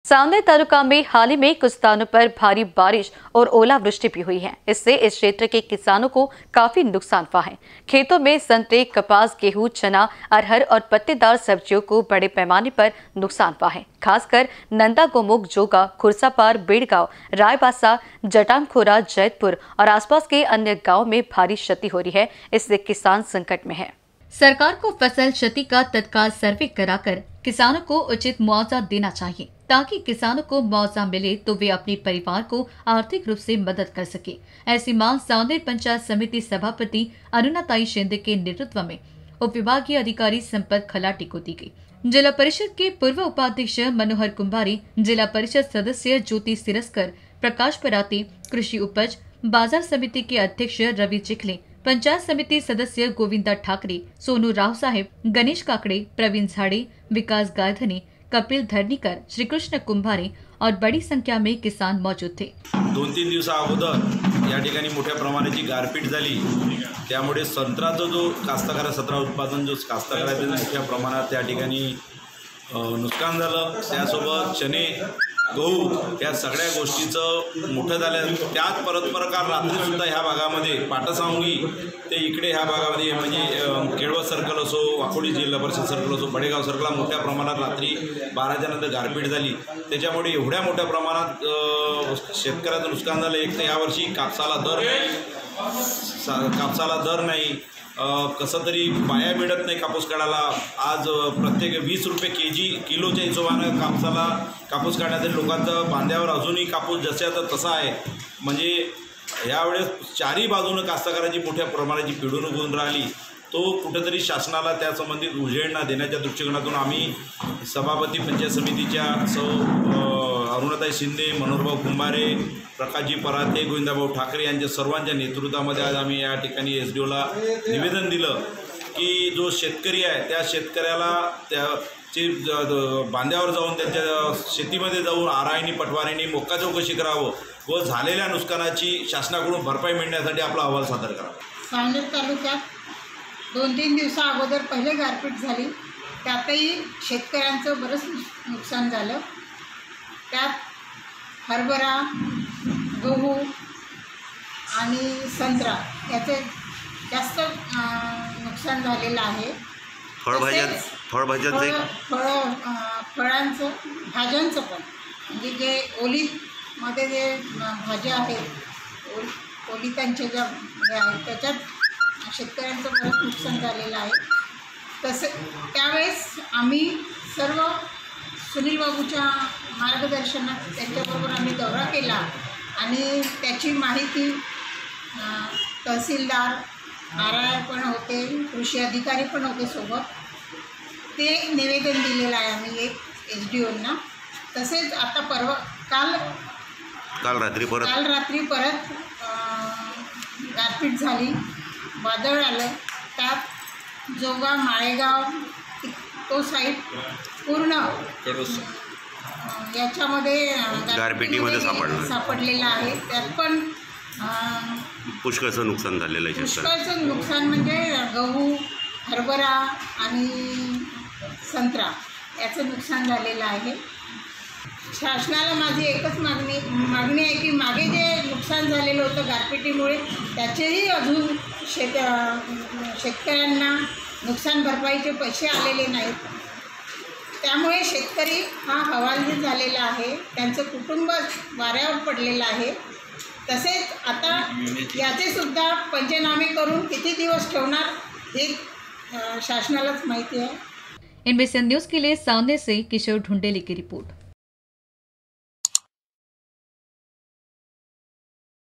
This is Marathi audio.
सावनेर तालुका में हाल ही में कुछ स्थानों पर भारी बारिश और ओलावृष्टि भी हुई है। इससे इस क्षेत्र के किसानों को काफी नुकसान हुआ है। खेतों में संतरे, कपास, गेहूं, चना, अरहर और पत्तेदार सब्जियों को बड़े पैमाने पर नुकसान हुआ है। खासकर नंदा, गोमुख, जोगा, खुरसापार, बेड़गांव, रायबासा, जटामखोरा, जैतपुर और आसपास के अन्य गाँव में भारी क्षति हो रही है। इससे किसान संकट में है। सरकार को फसल क्षति का तत्काल सर्वे कराकर किसानों को उचित मुआवजा देना चाहिए, ताकि किसानों को मुआवजा मिले तो वे अपने परिवार को आर्थिक रूप से मदद कर सके। ऐसी मांग सावनेर पंचायत समिति सभापति अरुणाताई शिंदे के नेतृत्व में उप विभागीय अधिकारी संपत खलाटी को दी गई। जिला परिषद के पूर्व उपाध्यक्ष मनोहर कुंभारी, जिला परिषद सदस्य ज्योति सिरस्कर, प्रकाश पराती, कृषि उपज बाजार समिति के अध्यक्ष रवि चिखले, पंचायत समिति सदस्य गोविंदा ठाकरे, सोनू राव साहेब, गणेश काकड़े, प्रवीण झाड़े, विकास गायधनी, कपिल धरणीकर, श्रीकृष्ण कुंभारे और बड़ी संख्या में किसान मौजूद थे। 2-3 दिवसा अगोदर या ठिकाणी मोठ्या प्रमाणाची गारपीट झाली, त्यामुळे संत्र्याचा जो कास्तकार संत्रा उत्पादन जो कास्तकाराचं मोठ्या प्रमाणात त्या ठिकाणी नुकसान झालं। त्यासोबत चणे, गहू या सगळ्या गोष्टीचं मोठं झालं। त्याच परस्परकार रात्रीसुद्धा ह्या भागामध्ये पाटसावंगी ते इकडे ह्या भागामध्ये म्हणजे केळवद सर्कल असो, वाकोडी जिल्हा परिषद सर्कल असो, बडेगाव सर्कलला मोठ्या प्रमाणात रात्री 12च्या नंतर गारपीट झाली। त्याच्यामुळे एवढ्या मोठ्या प्रमाणात शेतकऱ्याचं नुकसान झालं। एक तर यावर्षी कापसाला दर नाही, कसं तरी बाया मिळत नाही कापूस काढायला। आज प्रत्येक 20 रुपये किलोच्या हिशोबानं कापूस काढण्यासाठी लोकांचं बांध्यावर अजूनही कापूस जशाचा तसा आहे। म्हणजे यावेळेस चारही बाजूनं कास्तकारांची मोठ्या प्रमाणाची पिडवणूक होऊन राहिली। तो कुठेतरी शासनाला त्या संबंधित उजेड देण्याच्या दृष्टिकोनातून आम्ही सभापती पंचायत समितीच्या अरुणाताई शिंदे, मनोहरभाऊ कुंभारे, प्रकाशजी पराते, गोविंदाभाऊ ठाकरे यांच्या सर्वांच्या नेतृत्वामध्ये आज आम्ही या ठिकाणी SDOला निवेदन दिलं की जो शेतकरी आहे त्या शेतकऱ्याला त्याचे बांध्यावर जाऊन त्यांच्या शेतीमध्ये जाऊन आराईनी पटवारीनी मोक्का चौकशी करावं व झालेल्या नुकसानाची शासनाकडून भरपाई मिळण्यासाठी आपला अहवाल सादर करावा। सावनेर तालुक्यात 2-3 दिवसा अगोदर पहिले गारपीट झाली, त्यातही शेतकऱ्यांचं बरंच नुकसान झालं। त्यात हरभरा, गहू आणि संत्रा याचे जास्त नुकसान झालेलं आहे। फळांचं, भाज्यांचं पण, म्हणजे जे ओलीमध्ये जे भाज्या आहेत, ओलितांच्या ज्या आहेत त्याच्यात शेतकऱ्यांचं बरंच नुकसान झालेलं आहे। त्यावेळेस आम्ही सर्व सुनील बाबूच्या मार्गदर्शनात त्यांच्याबरोबर आम्ही दौरा केला आणि त्याची माहिती तहसीलदार, RI पण होते, कृषी अधिकारी पण होते सोबत, ते निवेदन दिलेलं आहे आम्ही एक SDOंना। तसेच आता काल रात्री परत गारपीट झाली, वादळ आलं। त्यात जोगा, माळेगाव तो साईड पूर्ण याच्यामध्ये गारपिटीमध्ये सापडलेला आहे। त्यात पण पुष्कळचं नुकसान झालेलं आहे। पुष्कळचं नुकसान म्हणजे गहू, हरभरा आणि संत्रा याचं नुकसान झालेलं आहे। शासनाला माझी एकच मागणी आहे की मागे जे नुकसान झालेलं होतं गारपिटीमुळे त्याचेही अजून शेतकऱ्यांना नुकसान भरपाईचे पैसे आलेले नाहीत। त्यामुळे शेतकरी हा हवालदिल झालेला आहे, त्यांचं कुटुंब वाऱ्यावर पडलेलं आहे। तसेच आता याचेसुद्धा पंचनामे करून किती दिवस ठेवणार हे शासनालाच माहिती आहे। NBCN न्यूज़ के लिए सावनेर से किशोर ढूंढेले की रिपोर्ट।